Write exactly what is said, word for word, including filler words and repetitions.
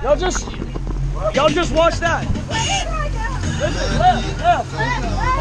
Y'all just, y'all just watch that. Listen, left, left.